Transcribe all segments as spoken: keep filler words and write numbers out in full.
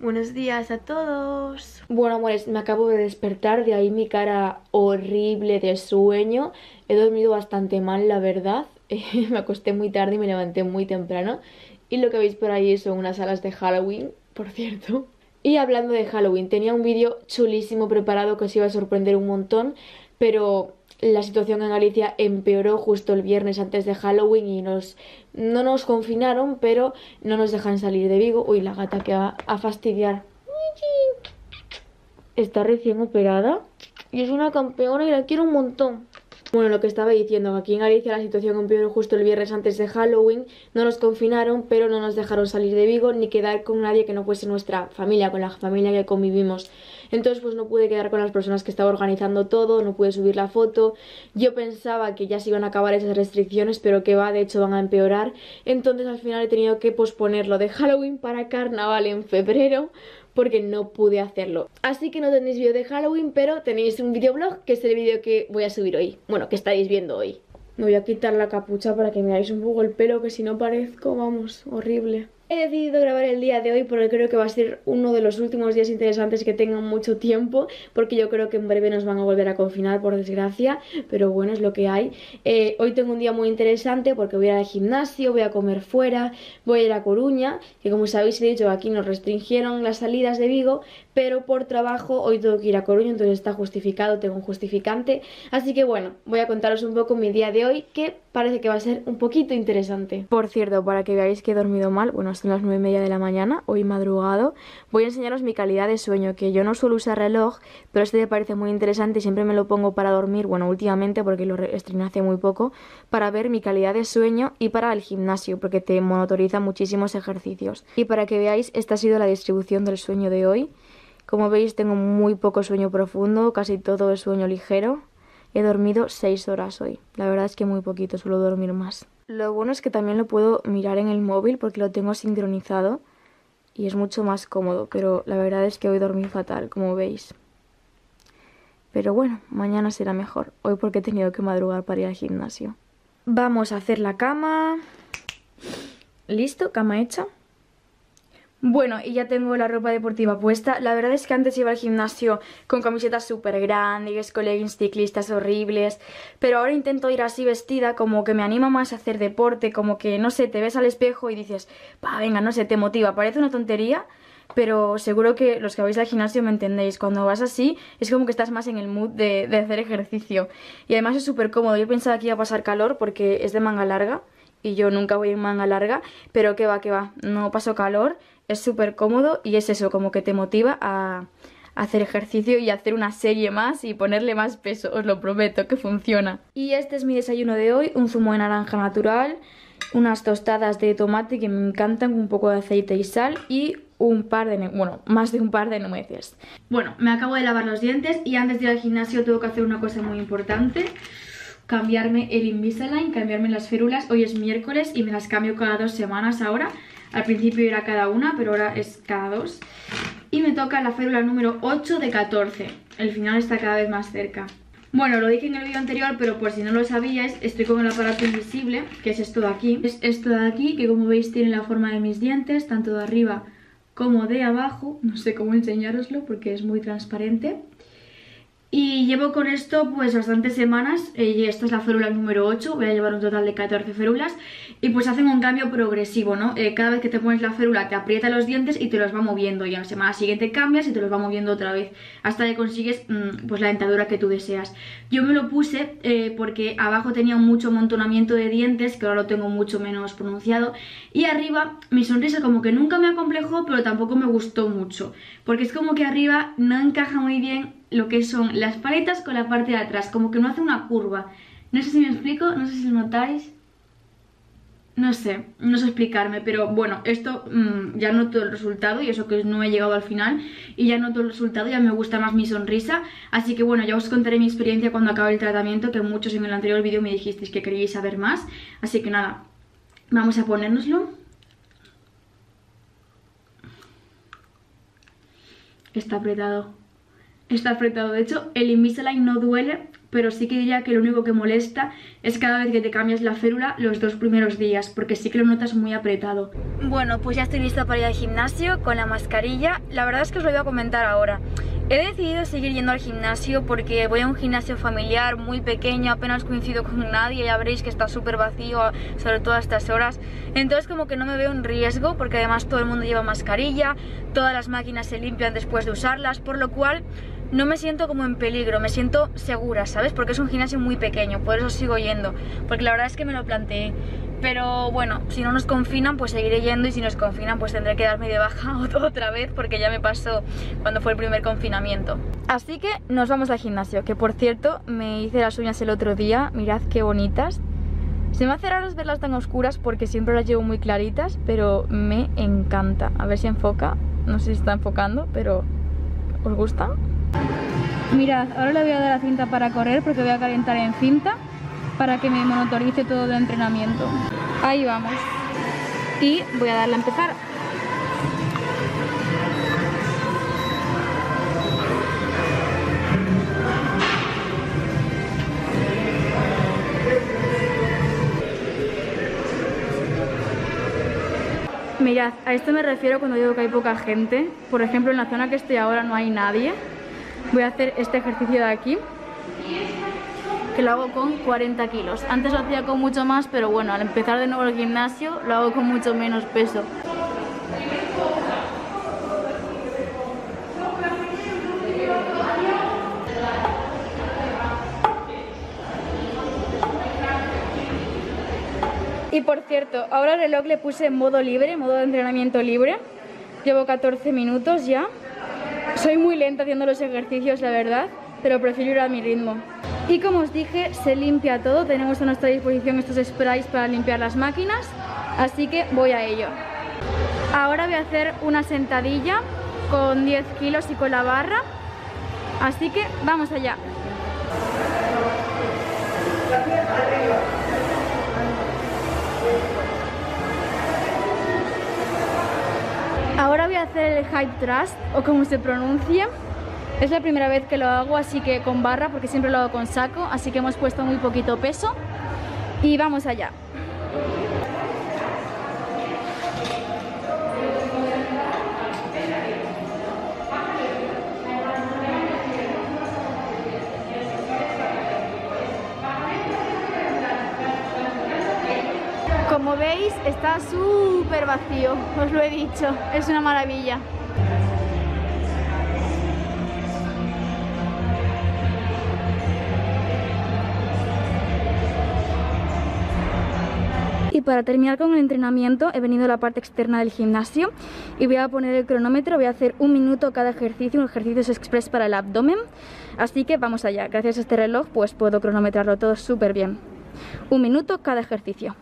Buenos días a todos. Bueno, amores, me acabo de despertar, de ahí mi cara horrible de sueño. He dormido bastante mal, la verdad. Me acosté muy tarde y me levanté muy temprano. Y lo que veis por ahí son unas alas de Halloween, por cierto. Y hablando de Halloween, tenía un vídeo chulísimo preparado que os iba a sorprender un montón, pero la situación en Galicia empeoró justo el viernes antes de Halloween y nos no nos confinaron, pero no nos dejan salir de Vigo. Uy, la gata que va a fastidiar. Está recién operada y es una campeona y la quiero un montón. Bueno, lo que estaba diciendo, aquí en Galicia la situación empeoró justo el viernes antes de Halloween. No nos confinaron, pero no nos dejaron salir de Vigo ni quedar con nadie que no fuese nuestra familia, con la familia que convivimos. Entonces pues no pude quedar con las personas que estaba organizando todo, no pude subir la foto. Yo pensaba que ya se iban a acabar esas restricciones, pero que va, de hecho van a empeorar. Entonces al final he tenido que posponerlo de Halloween para Carnaval en febrero, porque no pude hacerlo. Así que no tenéis vídeo de Halloween, pero tenéis un videoblog, que es el vídeo que voy a subir hoy. Bueno, que estáis viendo hoy. Me voy a quitar la capucha para que me veáis un poco el pelo, que si no parezco, vamos, horrible. He decidido grabar el día de hoy porque creo que va a ser uno de los últimos días interesantes que tengan mucho tiempo, porque yo creo que en breve nos van a volver a confinar, por desgracia, pero bueno, es lo que hay. Eh, hoy tengo un día muy interesante porque voy a ir al gimnasio, voy a comer fuera, voy a ir a Coruña, que como sabéis he dicho aquí nos restringieron las salidas de Vigo, pero por trabajo hoy tengo que ir a Coruña, entonces está justificado, tengo un justificante. Así que bueno, voy a contaros un poco mi día de hoy, que parece que va a ser un poquito interesante. Por cierto, para que veáis que he dormido mal, bueno, son las nueve y media de la mañana, hoy madrugado, voy a enseñaros mi calidad de sueño, que yo no suelo usar reloj, pero este me parece muy interesante y siempre me lo pongo para dormir, bueno, últimamente porque lo estrené hace muy poco, para ver mi calidad de sueño y para el gimnasio, porque te monitoriza muchísimos ejercicios. Y para que veáis, esta ha sido la distribución del sueño de hoy. Como veis, tengo muy poco sueño profundo, casi todo es sueño ligero. He dormido seis horas hoy. La verdad es que muy poquito, suelo dormir más. Lo bueno es que también lo puedo mirar en el móvil porque lo tengo sincronizado y es mucho más cómodo, pero la verdad es que hoy dormí fatal, como veis. Pero bueno, mañana será mejor. Hoy porque he tenido que madrugar para ir al gimnasio. Vamos a hacer la cama. ¿Listo? Cama hecha. Bueno, y ya tengo la ropa deportiva puesta. La verdad es que antes iba al gimnasio con camisetas súper grandes, con leggings ciclistas horribles, pero ahora intento ir así vestida, como que me anima más a hacer deporte, como que, no sé, te ves al espejo y dices, pa, venga, no sé, te motiva. Parece una tontería, pero seguro que los que vais al gimnasio me entendéis. Cuando vas así es como que estás más en el mood de, de hacer ejercicio. Y además es súper cómodo. Yo pensaba que iba a pasar calor porque es de manga larga y yo nunca voy en manga larga, pero que va, que va, no paso calor. Es súper cómodo y es eso, como que te motiva a hacer ejercicio y hacer una serie más y ponerle más peso, os lo prometo que funciona. Y este es mi desayuno de hoy, un zumo de naranja natural, unas tostadas de tomate que me encantan, un poco de aceite y sal y un par de, bueno, más de un par de nueces. Bueno, me acabo de lavar los dientes y antes de ir al gimnasio tengo que hacer una cosa muy importante. Cambiarme el Invisalign, cambiarme las férulas. Hoy es miércoles y me las cambio cada dos semanas ahora. Al principio era cada una, pero ahora es cada dos. Y me toca la férula número ocho de catorce. El final está cada vez más cerca. Bueno, lo dije en el vídeo anterior, pero por si no lo sabíais, estoy con el aparato invisible, que es esto de aquí. Es esto de aquí, que como veis tiene la forma de mis dientes, tanto de arriba como de abajo. No sé cómo enseñároslo porque es muy transparente. Y llevo con esto pues bastantes semanas, eh, y esta es la férula número ocho, voy a llevar un total de catorce férulas y pues hacen un cambio progresivo, ¿no? Eh, cada vez que te pones la férula te aprieta los dientes y te los va moviendo y a la semana siguiente cambias y te los va moviendo otra vez hasta que consigues mmm, pues la dentadura que tú deseas. Yo me lo puse eh, porque abajo tenía mucho amontonamiento de dientes, que ahora lo tengo mucho menos pronunciado, y arriba mi sonrisa como que nunca me acomplejó, pero tampoco me gustó mucho, porque es como que arriba no encaja muy bien lo que son las paletas con la parte de atrás, como que no hace una curva. No sé si me explico, no sé si lo notáis. No sé, no sé explicarme, pero bueno, esto mmm, ya noto el resultado y eso que no he llegado al final y ya noto el resultado, ya me gusta más mi sonrisa. Así que bueno, ya os contaré mi experiencia cuando acabe el tratamiento, que muchos en el anterior vídeo me dijisteis que queríais saber más. Así que nada, vamos a ponérnoslo. Está apretado. Está apretado, de hecho el Invisalign no duele, pero sí que diría que lo único que molesta es cada vez que te cambias la férula los dos primeros días, porque sí que lo notas muy apretado. Bueno, pues ya estoy lista para ir al gimnasio con la mascarilla. La verdad es que os lo voy a comentar ahora. He decidido seguir yendo al gimnasio porque voy a un gimnasio familiar muy pequeño, apenas coincido con nadie, ya veréis que está súper vacío, sobre todo a estas horas. Entonces como que no me veo en riesgo, porque además todo el mundo lleva mascarilla, todas las máquinas se limpian después de usarlas, por lo cual no me siento como en peligro, me siento segura, ¿sabes? Porque es un gimnasio muy pequeño, por eso sigo yendo, porque la verdad es que me lo planteé. Pero bueno, si no nos confinan pues seguiré yendo, y si nos confinan pues tendré que darme de baja otra vez, porque ya me pasó cuando fue el primer confinamiento. Así que nos vamos al gimnasio, que por cierto me hice las uñas el otro día, mirad qué bonitas. Se me hace raro verlas tan oscuras porque siempre las llevo muy claritas, pero me encanta. A ver si enfoca, no sé si está enfocando, pero ¿os gusta? Mirad, ahora le voy a dar la cinta para correr porque voy a calentar en cinta para que me monitorice todo el entrenamiento. Ahí vamos. Y voy a darle a empezar. Mirad, a esto me refiero cuando digo que hay poca gente. Por ejemplo, en la zona que estoy ahora no hay nadie. Voy a hacer este ejercicio de aquí, que lo hago con cuarenta kilos. Antes lo hacía con mucho más, pero bueno, al empezar de nuevo el gimnasio lo hago con mucho menos peso. Y por cierto, ahora el reloj le puse en modo libre, modo de entrenamiento libre. Llevo catorce minutos ya. Soy muy lenta haciendo los ejercicios, la verdad, pero prefiero ir a mi ritmo. Y como os dije, se limpia todo. Tenemos a nuestra disposición estos sprays para limpiar las máquinas, así que voy a ello. Ahora voy a hacer una sentadilla con diez kilos y con la barra, así que vamos allá. Ahora voy a hacer el hip thrust, o como se pronuncia. Es la primera vez que lo hago, así que con barra, porque siempre lo hago con saco, así que hemos puesto muy poquito peso. Y vamos allá. Como veis, está súper vacío, os lo he dicho, es una maravilla. Y para terminar con el entrenamiento he venido a la parte externa del gimnasio y voy a poner el cronómetro, voy a hacer un minuto cada ejercicio, un ejercicio es express para el abdomen, así que vamos allá. Gracias a este reloj pues puedo cronometrarlo todo súper bien. Un minuto cada ejercicio.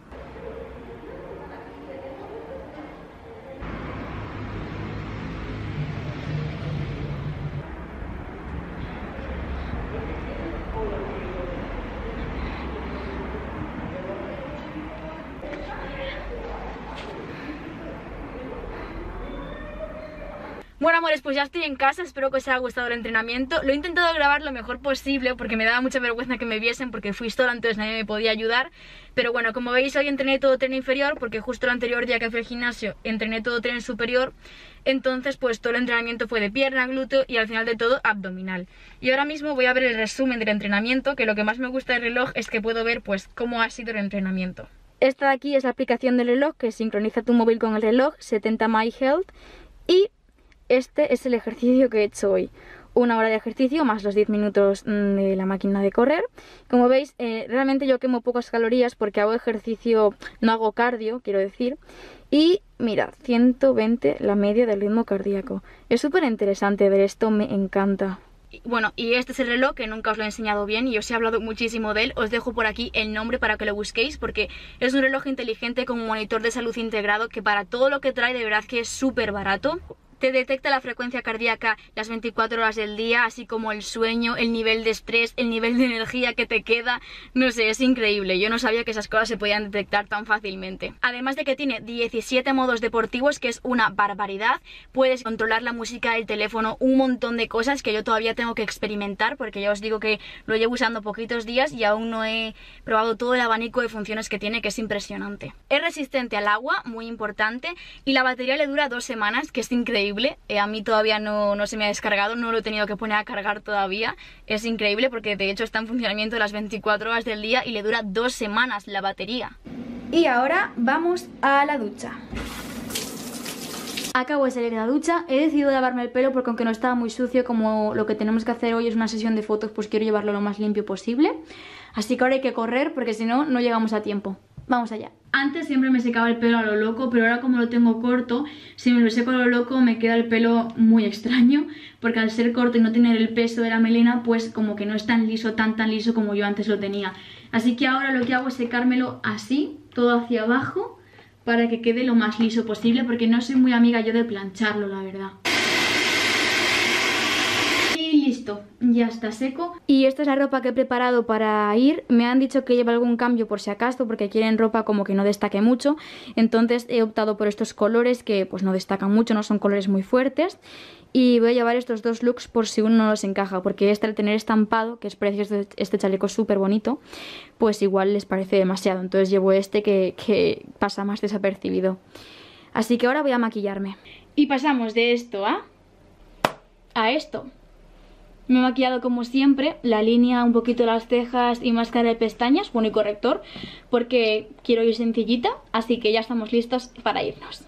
Bueno, amores, pues ya estoy en casa, espero que os haya gustado el entrenamiento. Lo he intentado grabar lo mejor posible porque me daba mucha vergüenza que me viesen porque fui sola, entonces nadie me podía ayudar. Pero bueno, como veis hoy entrené todo tren inferior porque justo el anterior día que fui al gimnasio entrené todo tren superior. Entonces pues todo el entrenamiento fue de pierna, glúteo y al final de todo abdominal. Y ahora mismo voy a ver el resumen del entrenamiento, que lo que más me gusta del reloj es que puedo ver pues cómo ha sido el entrenamiento. Esta de aquí es la aplicación del reloj que sincroniza tu móvil con el reloj, setenta My Health, y este es el ejercicio que he hecho hoy. Una hora de ejercicio más los diez minutos de la máquina de correr. Como veis, eh, realmente yo quemo pocas calorías porque hago ejercicio, no hago cardio, quiero decir. Y mirad, ciento veinte la media del ritmo cardíaco. Es súper interesante ver esto, me encanta. Bueno, y este es el reloj que nunca os lo he enseñado bien y os he hablado muchísimo de él. Os dejo por aquí el nombre para que lo busquéis porque es un reloj inteligente con un monitor de salud integrado que para todo lo que trae de verdad que es súper barato. te detecta la frecuencia cardíaca las veinticuatro horas del día, así como el sueño, el nivel de estrés, el nivel de energía que te queda. No sé, es increíble. Yo no sabía que esas cosas se podían detectar tan fácilmente. Además de que tiene diecisiete modos deportivos, que es una barbaridad. Puedes controlar la música del teléfono, un montón de cosas que yo todavía tengo que experimentar, porque ya os digo que lo llevo usando poquitos días y aún no he probado todo el abanico de funciones que tiene, que es impresionante. Es resistente al agua, muy importante, y la batería le dura dos semanas, que es increíble. Eh, a mí todavía no, no se me ha descargado, no lo he tenido que poner a cargar todavía. Es increíble porque de hecho está en funcionamiento las veinticuatro horas del día y le dura dos semanas la batería. Y ahora vamos a la ducha. Acabo de salir de la ducha, he decidido lavarme el pelo porque aunque no estaba muy sucio, como lo que tenemos que hacer hoy es una sesión de fotos, pues quiero llevarlo lo más limpio posible. Así que ahora hay que correr porque si no, no llegamos a tiempo. Vamos allá. Antes siempre me secaba el pelo a lo loco, pero ahora como lo tengo corto, si me lo seco a lo loco me queda el pelo muy extraño, porque al ser corto y no tener el peso de la melena, pues como que no es tan liso, tan tan liso como yo antes lo tenía. Así que ahora lo que hago es secármelo así, todo hacia abajo, para que quede lo más liso posible, porque no soy muy amiga yo de plancharlo, la verdad. Y listo, ya está seco. Y esta es la ropa que he preparado para ir. Me han dicho que lleva algún cambio por si acaso, porque quieren ropa como que no destaque mucho. Entonces he optado por estos colores que pues no destacan mucho, no son colores muy fuertes. Y voy a llevar estos dos looks por si uno no los encaja, porque este al tener estampado, que es precioso, este chaleco súper bonito, pues igual les parece demasiado. Entonces llevo este que, que pasa más desapercibido. Así que ahora voy a maquillarme. Y pasamos de esto a... a esto. Me he maquillado como siempre, la línea, un poquito las cejas y máscara de pestañas, bueno y corrector, porque quiero ir sencillita, así que ya estamos listos para irnos.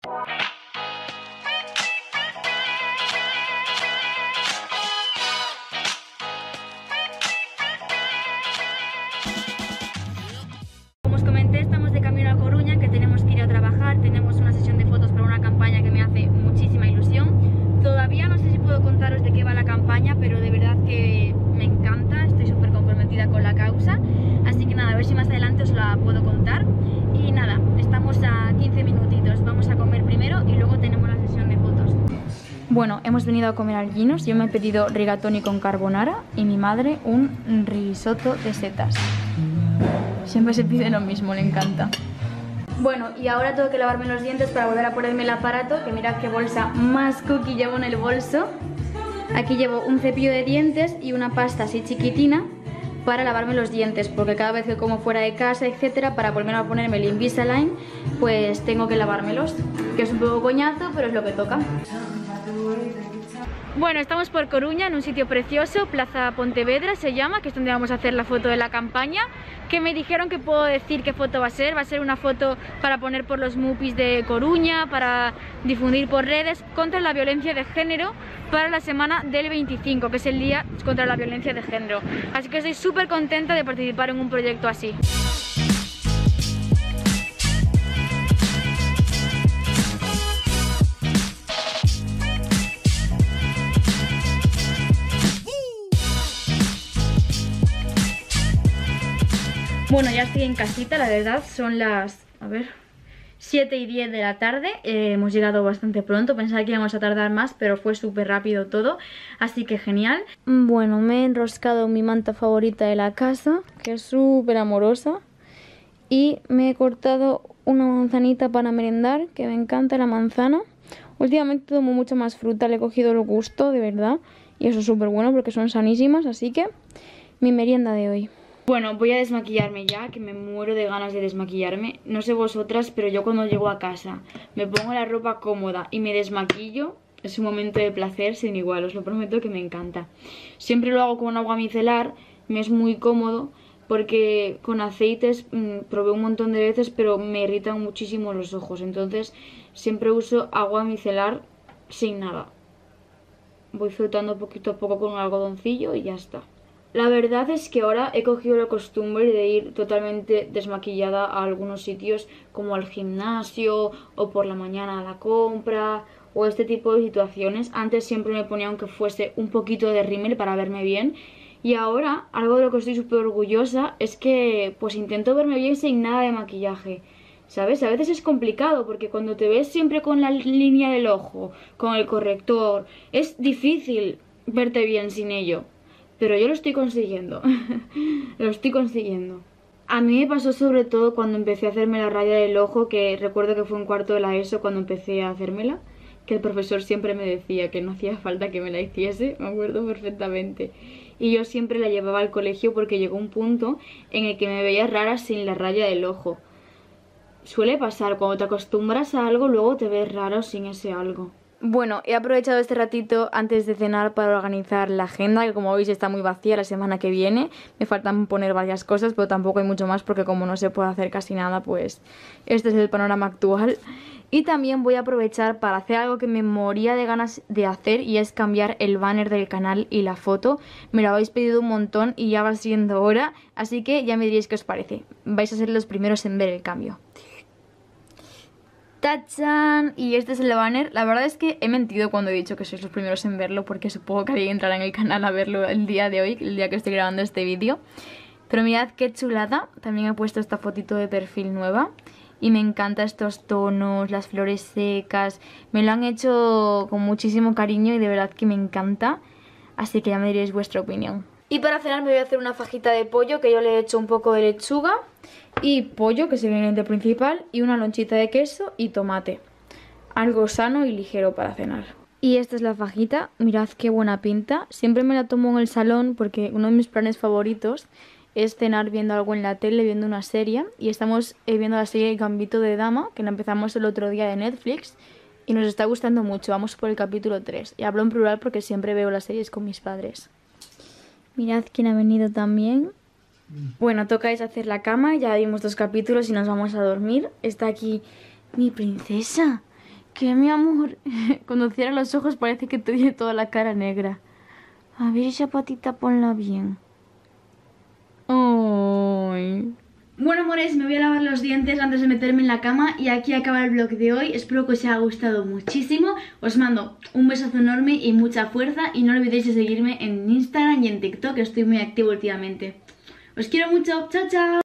Como os comenté, estamos de camino a Coruña, que tenemos que ir a trabajar, tenemos una sesión de fotos para una campaña que me hace muchísima ilusión. Todavía no sé si puedo contaros de qué va la campaña, pero de verdad que me encanta, estoy súper comprometida con la causa. Así que nada, a ver si más adelante os la puedo contar. Y nada, estamos a quince minutitos, vamos a comer primero y luego tenemos la sesión de fotos. Bueno, hemos venido a comer al Ginos, yo me he pedido rigatoni con carbonara y mi madre un risotto de setas. Siempre se pide lo mismo, le encanta. Bueno, y ahora tengo que lavarme los dientes para volver a ponerme el aparato, que mirad qué bolsa más cookie llevo en el bolso. Aquí llevo un cepillo de dientes y una pasta así chiquitina para lavarme los dientes, porque cada vez que como fuera de casa, etcétera, para volver a ponerme el Invisalign, pues tengo que lavármelos, que es un poco coñazo, pero es lo que toca. Bueno, estamos por Coruña, en un sitio precioso, Plaza Pontevedra se llama, que es donde vamos a hacer la foto de la campaña, que me dijeron que puedo decir qué foto va a ser. Va a ser una foto para poner por los mupis de Coruña, para difundir por redes, contra la violencia de género, para la semana del veinticinco, que es el día contra la violencia de género. Así que estoy súper contenta de participar en un proyecto así. Bueno, ya estoy en casita, la verdad, son las, a ver, siete y diez de la tarde, eh, hemos llegado bastante pronto, pensaba que íbamos a tardar más, pero fue súper rápido todo, así que genial. Bueno, me he enroscado mi manta favorita de la casa, que es súper amorosa, y me he cortado una manzanita para merendar, que me encanta la manzana. Últimamente tomo mucho más fruta, le he cogido el gusto, de verdad, y eso es súper bueno porque son sanísimas, así que mi merienda de hoy. Bueno, voy a desmaquillarme ya, que me muero de ganas de desmaquillarme. No sé vosotras, pero yo cuando llego a casa me pongo la ropa cómoda y me desmaquillo, es un momento de placer sin igual, os lo prometo que me encanta. Siempre lo hago con agua micelar, me es muy cómodo porque con aceites mmm, probé un montón de veces, pero me irritan muchísimo los ojos. Entonces siempre uso agua micelar sin nada. Voy frotando poquito a poco con un algodoncillo y ya está. La verdad es que ahora he cogido la costumbre de ir totalmente desmaquillada a algunos sitios, como al gimnasio o por la mañana a la compra o este tipo de situaciones. Antes siempre me ponía aunque fuese un poquito de rímel para verme bien, y ahora algo de lo que estoy súper orgullosa es que pues intento verme bien sin nada de maquillaje. ¿sabes? A veces es complicado porque cuando te ves siempre con la línea del ojo, con el corrector, es difícil verte bien sin ello. Pero yo lo estoy consiguiendo, lo estoy consiguiendo. A mí me pasó sobre todo cuando empecé a hacerme la raya del ojo, que recuerdo que fue un cuarto de la ESO cuando empecé a hacérmela, que el profesor siempre me decía que no hacía falta que me la hiciese, me acuerdo perfectamente. Y yo siempre la llevaba al colegio porque llegó un punto en el que me veía rara sin la raya del ojo. Suele pasar, cuando te acostumbras a algo, luego te ves raro sin ese algo. Bueno, he aprovechado este ratito antes de cenar para organizar la agenda, que como veis está muy vacía la semana que viene. Me faltan poner varias cosas, pero tampoco hay mucho más porque como no se puede hacer casi nada, pues este es el panorama actual. Y también voy a aprovechar para hacer algo que me moría de ganas de hacer, y es cambiar el banner del canal y la foto. Me lo habéis pedido un montón y ya va siendo hora, así que ya me diréis qué os parece. Vais a ser los primeros en ver el cambio. ¡Tachán! Y este es el banner. La verdad es que he mentido cuando he dicho que sois los primeros en verlo, porque supongo que alguien entrará en el canal a verlo el día de hoy, el día que estoy grabando este vídeo. Pero mirad qué chulada. También he puesto esta fotito de perfil nueva. Y me encantan estos tonos, las flores secas. Me lo han hecho con muchísimo cariño y de verdad que me encanta. Así que ya me diréis vuestra opinión. Y para cenar me voy a hacer una fajita de pollo, que yo le he hecho un poco de lechuga y pollo, que es el ingrediente principal, y una lonchita de queso y tomate. Algo sano y ligero para cenar. Y esta es la fajita, mirad qué buena pinta. Siempre me la tomo en el salón porque uno de mis planes favoritos es cenar viendo algo en la tele, viendo una serie. Y estamos eh, viendo la serie Gambito de Dama, que la empezamos el otro día de Netflix, y nos está gustando mucho. Vamos por el capítulo tres. Y hablo en plural porque siempre veo las series con mis padres. Mirad quién ha venido también. Bueno, toca hacer la cama, ya vimos dos capítulos y nos vamos a dormir. Está aquí mi princesa. Que mi amor, cuando cierra los ojos parece que tiene toda la cara negra. A ver esa patita, ponla bien. Ay. Bueno, amores, me voy a lavar los dientes antes de meterme en la cama y aquí acaba el vlog de hoy. Espero que os haya gustado muchísimo. Os mando un besazo enorme y mucha fuerza, y no olvidéis de seguirme en Instagram y en TikTok, que estoy muy activo últimamente. Os quiero mucho, chao chao.